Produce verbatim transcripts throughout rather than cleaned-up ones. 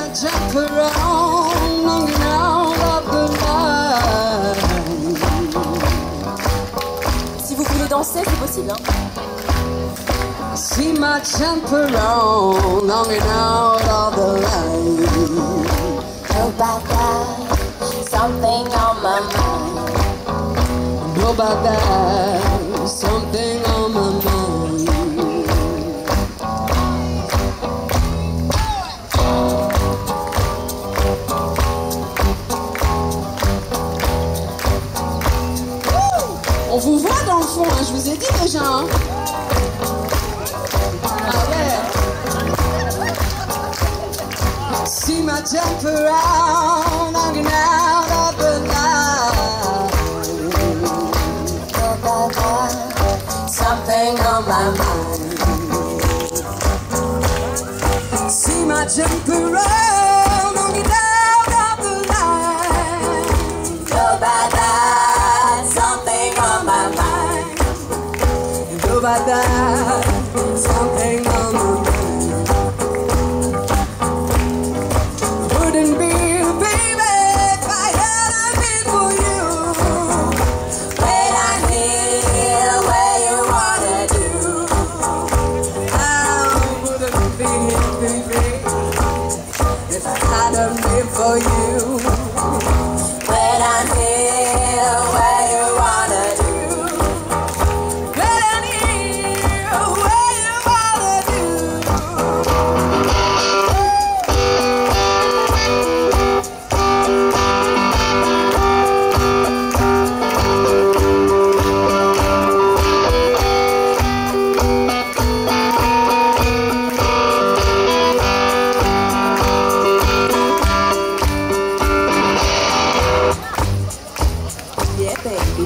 jump around, hanging out of the line. Si vous voulez danser, c'est possible, hein? See my jump around, hanging out of the line. Know about that, something on my mind. Know about that, something on my mind. On vous voit dans le fond, hein, je vous ai dit déjà. Hein. Ah ouais. See my jump around, hanging out of the line. Something on my mind. See my jump around, hanging out of the line. Know about that, something on my mind. Know about that, something on my mind. Wouldn't be a baby if I hadn't been for you. When I'm here, where you wanna do. I wouldn't be here, baby, if I hadn't been for you. When I'm here, where you wanna do. When I'm here, where you wanna do. Yeah, baby.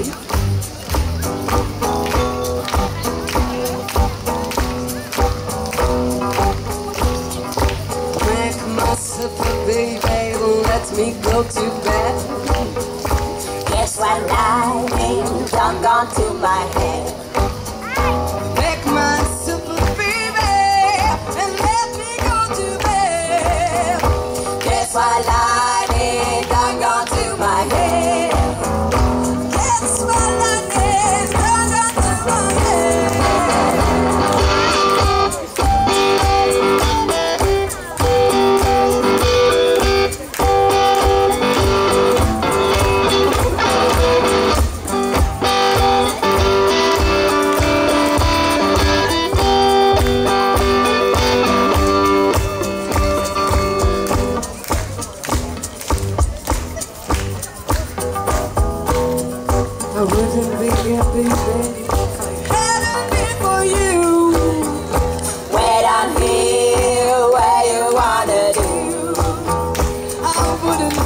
Make myself a baby, let me go to bed. Guess what lightning done gone to my head. Make myself a baby and let me go to bed. Guess what lightning done gone to my head. Guess what lightning done gone to my head. I wouldn't be here, baby, if I hadn't been for you. When I'm here, where you wanna do. I wouldn't